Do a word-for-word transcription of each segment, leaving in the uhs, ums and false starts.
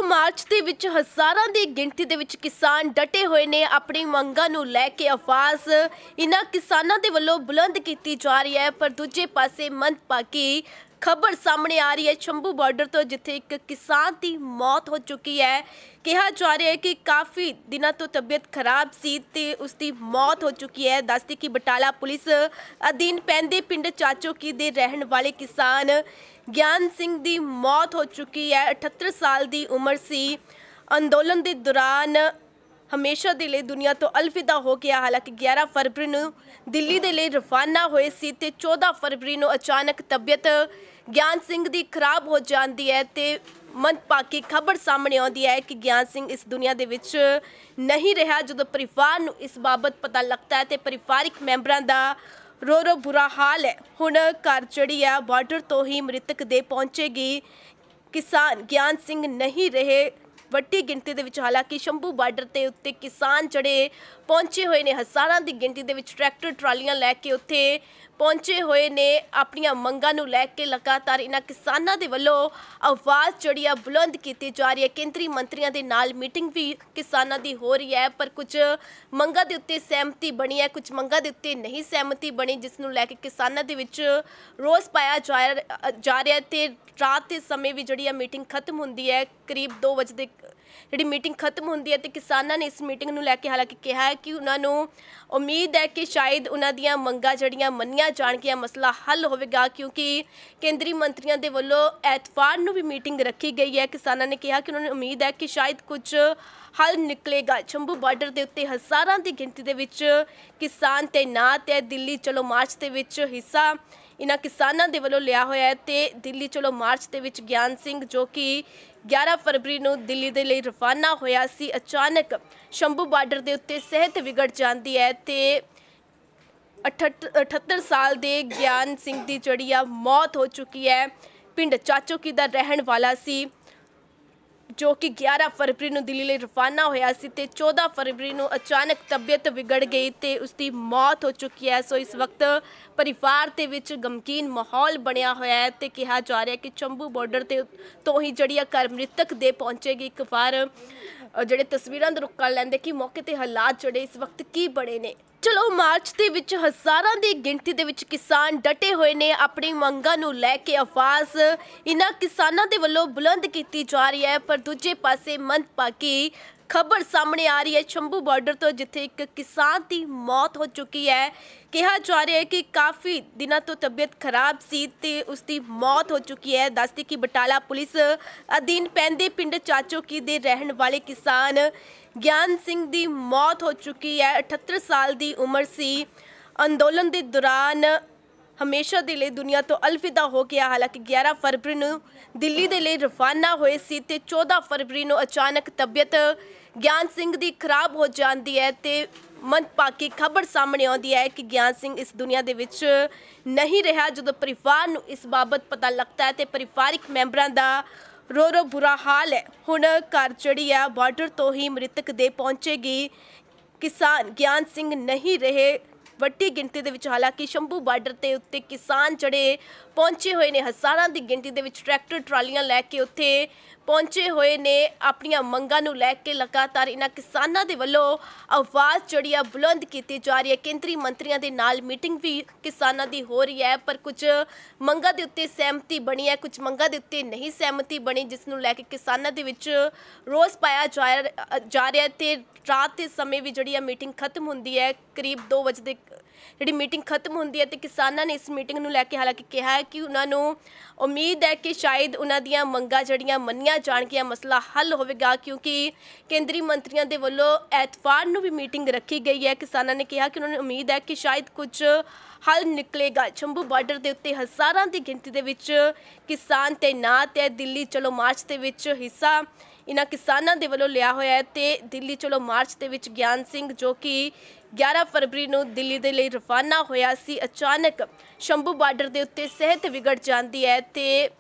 March ਦੇ ਵਿੱਚ ਹਜ਼ਾਰਾਂ ਦੀ ਗਿਣਤੀ ਦੇ ਵਿੱਚ ਕਿਸਾਨ ਡਟੇ ਹੋਏ ਨੇ ਆਪਣੀ ਮੰਗਾਂ ਨੂੰ ਲੈ ਕੇ। ਆਵਾਜ਼ ਇਹਨਾਂ ਕਿਸਾਨਾਂ ਦੇ ਵੱਲੋਂ ਬੁਲੰਦ ਕੀਤੀ ਜਾ ਰਹੀ ਹੈ, ਪਰ ਦੂਜੇ ਪਾਸੇ ਮੰਦਭਾਗੀ ਖਬਰ ਸਾਹਮਣੇ ਆ ਰਹੀ ਹੈ ਸ਼ੰਭੂ ਬਾਰਡਰ ਤੋਂ, ਜਿੱਥੇ ਇੱਕ ਕਿਸਾਨ ਦੀ ਮੌਤ ਹੋ ਚੁੱਕੀ ਹੈ। ਕਿਹਾ ਜਾ ਰਿਹਾ ਹੈ ਕਿ ਕਾਫੀ ਦਿਨਾਂ ਤੋਂ ਤਬੀਅਤ ਖਰਾਬ ਸੀ ਤੇ ਉਸ ਦੀ ਮੌਤ ਹੋ ਚੁੱਕੀ ਹੈ। ਦੱਸਦੇ ਕਿ ਬਟਾਲਾ ਪੁਲਿਸ ਅਧੀਨ ਪੈਂਦੇ ਪਿੰਡ ਚਾਚੋਕੀ ਦੇ ਰਹਿਣ ਵਾਲੇ ਕਿਸਾਨ ਗਿਆਨ ਸਿੰਘ ਦੀ ਮੌਤ ਹੋ ਚੁੱਕੀ ਹੈ। ਅਠੱਤਰ ਸਾਲ ਦੀ ਉਮਰ ਸੀ। ਅੰਦੋਲਨ ਦੇ ਦੌਰਾਨ ਹਮੇਸ਼ਾ ਦੇ ਲਈ ਦੁਨੀਆ ਤੋਂ ਅਲਵਿਦਾ ਹੋ ਗਿਆ। ਹਾਲਾਂਕਿ ਗਿਆਰਾਂ ਫਰਵਰੀ ਨੂੰ ਦਿੱਲੀ ਦੇ ਲਈ ਰਵਾਨਾ ਹੋਏ ਸੀ ਤੇ ਚੌਦਾਂ ਫਰਵਰੀ ਨੂੰ ਅਚਾਨਕ ਤਬੀਅਤ ਗਿਆਨ ਸਿੰਘ ਦੀ ਖਰਾਬ ਹੋ ਜਾਂਦੀ ਹੈ ਤੇ ਮੰਦਭਾਗੀ ਖਬਰ ਸਾਹਮਣੇ ਆਉਂਦੀ ਹੈ ਕਿ ਗਿਆਨ ਸਿੰਘ ਇਸ ਦੁਨੀਆ ਦੇ ਵਿੱਚ ਨਹੀਂ ਰਿਹਾ। ਜਦੋਂ ਪਰਿਵਾਰ ਨੂੰ ਇਸ ਬਾਬਤ ਪਤਾ ਲੱਗਦਾ ਹੈ ਤੇ ਪਰਿਵਾਰਿਕ ਮੈਂਬਰਾਂ ਦਾ ਰੋ ਰੋ ਬੁਰਾ ਹਾਲ ਹੈ। ਹੁਣ ਘਰ ਜਿਹੜੀ ਆ ਬਾਰਡਰ ਤੋਂ ਹੀ ਮ੍ਰਿਤਕ ਦੇ ਪਹੁੰਚੇਗੀ। ਕਿਸਾਨ ਗਿਆਨ ਸਿੰਘ ਨਹੀਂ ਰਹੇ ਵੱਡੀ ਗਿਣਤੀ ਦੇ ਵਿੱਚ। ਹਾਲਾਂਕਿ ਸ਼ੰਭੂ ਬਾਰਡਰ ਤੇ ਉੱਤੇ ਕਿਸਾਨ ਜਿਹੜੇ ਪਹੁੰਚੇ ਹੋਏ ਨੇ, ਹਜ਼ਾਰਾਂ ਦੀ ਗਿਣਤੀ ਦੇ ਵਿੱਚ ਟਰੈਕਟਰ ਟਰਾਲੀਆਂ ਲੈ ਕੇ ਉੱਥੇ ਪਹੁੰਚੇ ਹੋਏ ਨੇ ਆਪਣੀਆਂ ਮੰਗਾਂ ਨੂੰ ਲੈ ਕੇ। ਲਗਾਤਾਰ ਇਹਨਾਂ ਕਿਸਾਨਾਂ ਦੇ ਵੱਲੋਂ ਆਵਾਜ਼ ਜਿਹੜੀ ਆ ਬੁਲੰਦ ਕੀਤੀ ਜਾ ਰਹੀ ਹੈ। ਕੇਂਦਰੀ ਮੰਤਰੀਆਂ ਦੇ ਨਾਲ ਮੀਟਿੰਗ ਵੀ ਕਿਸਾਨਾਂ ਦੀ ਹੋ ਰਹੀ ਹੈ, ਪਰ ਕੁਝ ਮੰਗਾਂ ਦੇ ਉੱਤੇ ਸਹਿਮਤੀ ਬਣੀ ਹੈ, ਕੁਝ ਮੰਗਾਂ ਦੇ ਉੱਤੇ ਨਹੀਂ ਸਹਿਮਤੀ ਬਣੀ, ਜਿਸ ਨੂੰ ਲੈ ਕੇ ਕਿਸਾਨਾਂ ਦੇ ਵਿੱਚ ਰੋਸ ਪਾਇਆ ਜਾ ਰਿਹਾ ਤੇ ਰਾਤ ਦੇ ਸਮੇਂ ਵੀ ਜਿਹੜੀ ਆ ਮੀਟਿੰਗ ਖਤਮ ਹੁੰਦੀ ਹੈ। ਕਰੀਬ ਦੋ ਵਜੇ ਦੇ ਜਿਹੜੀ ਮੀਟਿੰਗ ਖਤਮ ਹੁੰਦੀ ਹੈ ਤੇ ਕਿਸਾਨਾਂ ਨੇ ਇਸ ਮੀਟਿੰਗ ਨੂੰ ਲੈ ਕੇ ਹਾਲਾਂਕਿ ਕਿਹਾ ਹੈ ਕਿ ਉਹਨਾਂ ਨੂੰ ਉਮੀਦ ਹੈ ਕਿ ਸ਼ਾਇਦ ਉਹਨਾਂ ਦੀਆਂ ਮੰਗਾਂ ਜਿਹੜੀਆਂ ਮੰਨੀਆਂ ਜਾਣਗੀਆਂ, ਮਸਲਾ ਹੱਲ ਹੋਵੇਗਾ, ਕਿਉਂਕਿ ਕੇਂਦਰੀ ਮੰਤਰੀਆਂ ਦੇ ਵੱਲੋਂ ਐਤਵਾਰ ਨੂੰ ਵੀ ਮੀਟਿੰਗ ਰੱਖੀ ਗਈ ਹੈ। ਕਿਸਾਨਾਂ ਨੇ ਕਿਹਾ ਕਿ ਉਹਨਾਂ ਨੂੰ ਉਮੀਦ ਹੈ ਕਿ ਸ਼ਾਇਦ ਕੁਝ ਹੱਲ ਨਿਕਲੇਗਾ। ਸ਼ੰਭੂ ਬਾਰਡਰ ਦੇ ਉੱਤੇ ਹਜ਼ਾਰਾਂ ਦੀ ਗਿਣਤੀ ਦੇ ਵਿੱਚ ਕਿਸਾਨ ਤੈਨਾਤ ਹੈ। ਦਿੱਲੀ ਚਲੋ ਮਾਰਚ ਦੇ ਵਿੱਚ ਹਿੱਸਾ ਇਹਨਾਂ ਕਿਸਾਨਾਂ ਦੇ ਵੱਲੋਂ ਲਿਆ ਹੋਇਆ ਹੈ ਤੇ ਦਿੱਲੀ ਚਲੋ ਮਾਰਚ ਦੇ ਵਿੱਚ ਗਿਆਨ ਸਿੰਘ ਜੋ ਕਿ ਗਿਆਰਾਂ ਫਰਵਰੀ ਨੂੰ ਦਿੱਲੀ ਦੇ ਲਈ ਰਵਾਨਾ ਹੋਇਆ ਸੀ, ਅਚਾਨਕ ਸ਼ੰਭੂ ਬਾਰਡਰ ਦੇ ਉੱਤੇ ਸਿਹਤ ਵਿਗੜ ਜਾਂਦੀ ਹੈ ਤੇ ਅਠੱਤਰ ਸਾਲ ਦੇ ਗਿਆਨ ਸਿੰਘ ਦੀ ਜਿਹੜੀ ਆ ਮੌਤ ਹੋ ਚੁੱਕੀ ਹੈ। ਪਿੰਡ ਚਾਚੋਕੀ ਦਾ ਰਹਿਣ ਵਾਲਾ ਸੀ ਜੋ ਕਿ ਗਿਆਰਾਂ ਫਰਵਰੀ ਨੂੰ ਦਿੱਲੀ ਲਈ ਰਵਾਨਾ ਹੋਇਆ ਸੀ ਤੇ ਚੌਦਾਂ ਫਰਵਰੀ ਨੂੰ ਅਚਾਨਕ ਤਬੀਅਤ ਵਿਗੜ ਗਈ ਤੇ ਉਸ ਦੀ ਮੌਤ ਹੋ ਚੁੱਕੀ ਹੈ। ਸੋ ਇਸ ਵਕਤ ਪਰਿਵਾਰ ਦੇ ਵਿੱਚ ਗਮਗੀਨ ਮਾਹੌਲ ਬਣਿਆ ਹੋਇਆ ਹੈ ਤੇ ਕਿਹਾ ਜਾ ਰਿਹਾ ਕਿ ਸ਼ੰਭੂ ਬਾਰਡਰ ਤੇ ਤੋਂ ਹੀ ਜਿਹੜੀ ਆ ਘਰ ਮ੍ਰਿਤਕ ਦੇ ਪਹੁੰਚੇਗੀ। ਇੱਕ ਵਾਰ ਜਿਹੜੇ ਤਸਵੀਰਾਂ ਦਾ ਰੁੱਖ ਕਰ ਲੈਂਦੇ ਕਿ ਮੌਕੇ ਤੇ ਹਾਲਾਤ ਜਿਹੜੇ ਇਸ ਵਕਤ ਕੀ ਬਣੇ ਨੇ। ਚਲੋ ਮਾਰਚ ਦੇ ਵਿੱਚ ਹਜ਼ਾਰਾਂ ਦੀ ਗਿਣਤੀ ਦੇ ਵਿੱਚ ਕਿਸਾਨ ਡਟੇ ਹੋਏ ਨੇ ਆਪਣੀ ਮੰਗਾਂ ਨੂੰ ਲੈ ਕੇ। ਆਵਾਜ਼ ਇਹਨਾਂ ਕਿਸਾਨਾਂ ਦੇ ਵੱਲੋਂ ਬੁਲੰਦ ਕੀਤੀ ਜਾ ਰਹੀ ਹੈ, ਪਰ ਦੂਜੇ ਪਾਸੇ ਮੰਦਭਾਗੀ ਖਬਰ ਸਾਹਮਣੇ ਆ ਰਹੀ ਹੈ ਸ਼ੰਭੂ ਬਾਰਡਰ ਤੋਂ, ਜਿੱਥੇ ਇੱਕ ਕਿਸਾਨ ਦੀ ਮੌਤ ਹੋ ਚੁੱਕੀ ਹੈ। ਕਿਹਾ ਜਾ ਰਿਹਾ ਹੈ ਕਿ ਕਾਫੀ ਦਿਨਾਂ ਤੋਂ ਤਬੀਅਤ ਖਰਾਬ ਸੀ ਤੇ ਉਸ ਦੀ ਮੌਤ ਹੋ ਚੁੱਕੀ ਹੈ। ਦੱਸਦੇ ਕਿ ਬਟਾਲਾ ਪੁਲਿਸ ਅਧੀਨ ਪੈਂਦੇ ਪਿੰਡ ਚਾਚੋਕੀ ਦੇ ਰਹਿਣ ਵਾਲੇ ਕਿਸਾਨ ਗਿਆਨ ਸਿੰਘ ਦੀ ਮੌਤ ਹੋ ਚੁੱਕੀ ਹੈ। ਅਠੱਤਰ ਸਾਲ ਦੀ ਉਮਰ ਸੀ। ਅੰਦੋਲਨ ਦੇ ਦੌਰਾਨ ਹਮੇਸ਼ਾ ਦੇ ਲਈ ਦੁਨੀਆ ਤੋਂ ਅਲਵਿਦਾ ਹੋ ਗਿਆ। ਹਾਲਾਂਕਿ ਗਿਆਰਾਂ ਫਰਵਰੀ ਨੂੰ ਦਿੱਲੀ ਦੇ ਲਈ ਰਵਾਨਾ ਹੋਏ ਸੀ ਤੇ ਚੌਦਾਂ ਫਰਵਰੀ ਨੂੰ ਅਚਾਨਕ ਤਬੀਅਤ ਗਿਆਨ ਸਿੰਘ ਦੀ ਖਰਾਬ ਹੋ ਜਾਂਦੀ ਹੈ ਤੇ ਮੰਦਭਾਗੀ ਖਬਰ ਸਾਹਮਣੇ ਆਉਂਦੀ ਹੈ ਕਿ ਗਿਆਨ ਸਿੰਘ ਇਸ ਦੁਨੀਆ ਦੇ ਵਿੱਚ ਨਹੀਂ ਰਿਹਾ। ਜਦੋਂ ਪਰਿਵਾਰ ਨੂੰ ਇਸ ਬਾਬਤ ਪਤਾ ਲੱਗਦਾ ਹੈ ਤੇ ਪਰਿਵਾਰਿਕ ਮੈਂਬਰਾਂ ਦਾ ਰੋ ਰੋ ਬੁਰਾ ਹਾਲ ਹੈ। ਹੁਣ ਘਰ ਜਿਹੜੀ ਆ ਬਾਰਡਰ ਤੋਂ ਹੀ ਮ੍ਰਿਤਕ ਦੇ ਪਹੁੰਚੇਗੀ। ਕਿਸਾਨ ਗਿਆਨ ਸਿੰਘ ਨਹੀਂ ਰਹੇ ਵੱਡੀ ਗਿਣਤੀ ਦੇ ਵਿੱਚ। ਹਾਲਾਂਕਿ ਸ਼ੰਭੂ ਬਾਰਡਰ ਤੇ ਉੱਤੇ ਕਿਸਾਨ ਜਿਹੜੇ ਪਹੁੰਚੇ ਹੋਏ ਨੇ, ਹਜ਼ਾਰਾਂ ਦੀ ਗਿਣਤੀ ਦੇ ਵਿੱਚ ਟਰੈਕਟਰ ਟਰਾਲੀਆਂ ਲੈ ਕੇ ਉੱਥੇ ਪਹੁੰਚੇ ਹੋਏ ਨੇ ਆਪਣੀਆਂ ਮੰਗਾਂ ਨੂੰ ਲੈ ਕੇ। ਲਗਾਤਾਰ ਇਹਨਾਂ ਕਿਸਾਨਾਂ ਦੇ ਵੱਲੋਂ ਆਵਾਜ਼ ਜਿਹੜੀ ਆ ਬੁਲੰਦ ਕੀਤੀ ਜਾ ਰਹੀ ਹੈ। ਕੇਂਦਰੀ ਮੰਤਰੀਆਂ ਦੇ ਨਾਲ ਮੀਟਿੰਗ ਵੀ ਕਿਸਾਨਾਂ ਦੀ ਹੋ ਰਹੀ ਹੈ, ਪਰ ਕੁਝ ਮੰਗਾਂ ਦੇ ਉੱਤੇ ਸਹਿਮਤੀ ਬਣੀ ਹੈ, ਕੁਝ ਮੰਗਾਂ ਦੇ ਉੱਤੇ ਨਹੀਂ ਸਹਿਮਤੀ ਬਣੀ, ਜਿਸ ਨੂੰ ਲੈ ਕੇ ਕਿਸਾਨਾਂ ਦੇ ਵਿੱਚ ਰੋਸ ਪਾਇਆ ਜਾ ਰਿਹਾ ਤੇ ਰਾਤ ਦੇ ਸਮੇਂ ਵੀ ਜਿਹੜੀ ਆ ਮੀਟਿੰਗ ਖਤਮ ਹੁੰਦੀ ਹੈ। ਕਰੀਬ ਦੋ ਵਜੇ ਦੇ ਜਿਹੜੀ ਮੀਟਿੰਗ ਖਤਮ ਹੁੰਦੀ ਹੈ ਤੇ ਕਿਸਾਨਾਂ ਨੇ ਇਸ ਮੀਟਿੰਗ ਨੂੰ ਲੈ ਕੇ ਹਾਲਾਂਕਿ ਕਿਹਾ ਹੈ ਕਿ ਉਹਨਾਂ ਨੂੰ ਉਮੀਦ ਹੈ ਕਿ ਸ਼ਾਇਦ ਉਹਨਾਂ ਦੀਆਂ ਮੰਗਾਂ ਜਿਹੜੀਆਂ ਮੰਨੀਆਂ ਜਾਣਗੀਆਂ, ਮਸਲਾ ਹੱਲ ਹੋਵੇਗਾ, ਕਿਉਂਕਿ ਕੇਂਦਰੀ ਮੰਤਰੀਆਂ ਦੇ ਵੱਲੋਂ ਐਤਵਾਰ ਨੂੰ ਵੀ ਮੀਟਿੰਗ ਰੱਖੀ ਗਈ ਹੈ। ਕਿਸਾਨਾਂ ਨੇ ਕਿਹਾ ਕਿ ਉਹਨਾਂ ਨੂੰ ਉਮੀਦ ਹੈ ਕਿ ਸ਼ਾਇਦ ਕੁਝ ਹੱਲ ਨਿਕਲੇਗਾ। ਸ਼ੰਭੂ ਬਾਰਡਰ ਦੇ ਉੱਤੇ ਹਜ਼ਾਰਾਂ ਦੀ ਗਿਣਤੀ ਦੇ ਵਿੱਚ ਕਿਸਾਨ ਤੈਨਾਤ ਹੈ। ਦਿੱਲੀ ਚਲੋ ਮਾਰਚ ਦੇ ਵਿੱਚ ਹਿੱਸਾ ਇਹਨਾਂ ਕਿਸਾਨਾਂ ਦੇ ਵੱਲੋਂ ਲਿਆ ਹੋਇਆ ਹੈ ਤੇ ਦਿੱਲੀ ਚਲੋ ਮਾਰਚ ਦੇ ਵਿੱਚ ਗਿਆਨ ਸਿੰਘ ਜੋ ਕਿ ਗਿਆਰਾਂ ਫਰਵਰੀ ਨੂੰ ਦਿੱਲੀ ਦੇ ਲਈ ਰਵਾਨਾ ਹੋਇਆ ਸੀ, ਅਚਾਨਕ ਸ਼ੰਭੂ ਬਾਰਡਰ ਦੇ ਉੱਤੇ ਸਿਹਤ ਵਿਗੜ ਜਾਂਦੀ ਹੈ ਤੇ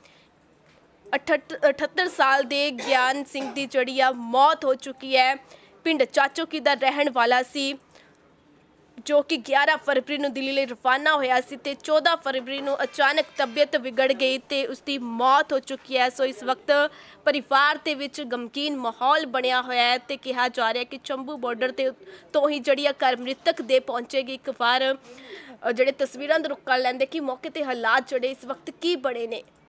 ਅਠੱਤਰ ਸਾਲ ਦੇ ਗਿਆਨ ਸਿੰਘ ਦੀ ਜਿਹੜੀ ਆ ਮੌਤ ਹੋ ਚੁੱਕੀ ਹੈ। ਪਿੰਡ ਚਾਚੋਕੀ ਦਾ ਰਹਿਣ ਵਾਲਾ ਸੀ ਜੋ ਕਿ ਗਿਆਰਾਂ ਫਰਵਰੀ ਨੂੰ ਦਿੱਲੀ ਲਈ ਰਵਾਨਾ ਹੋਇਆ ਸੀ ਤੇ ਚੌਦਾਂ ਫਰਵਰੀ ਨੂੰ ਅਚਾਨਕ ਤਬੀਅਤ ਵਿਗੜ ਗਈ ਤੇ ਉਸ ਦੀ ਮੌਤ ਹੋ ਚੁੱਕੀ ਹੈ। ਸੋ ਇਸ ਵਕਤ ਪਰਿਵਾਰ ਦੇ ਵਿੱਚ ਗਮਗੀਨ ਮਾਹੌਲ ਬਣਿਆ ਹੋਇਆ ਹੈ ਤੇ ਕਿਹਾ ਜਾ ਰਿਹਾ ਕਿ ਚੰਬੂ ਬਾਰਡਰ ਤੇ ਤੋਂ ਹੀ ਜਿਹੜੀ ਆ ਘਰ ਮ੍ਰਿਤਕ ਦੇ ਪਹੁੰਚੇਗੀ। ਇੱਕ ਵਾਰ ਜਿਹੜੇ ਤਸਵੀਰਾਂ ਦਾ ਰੁੱਖ ਕਰ ਲੈਂਦੇ ਕਿ ਮੌਕੇ ਤੇ ਹਾਲਾਤ ਜਿਹੜੇ ਇਸ ਵਕਤ ਕੀ ਬਣੇ ਨੇ।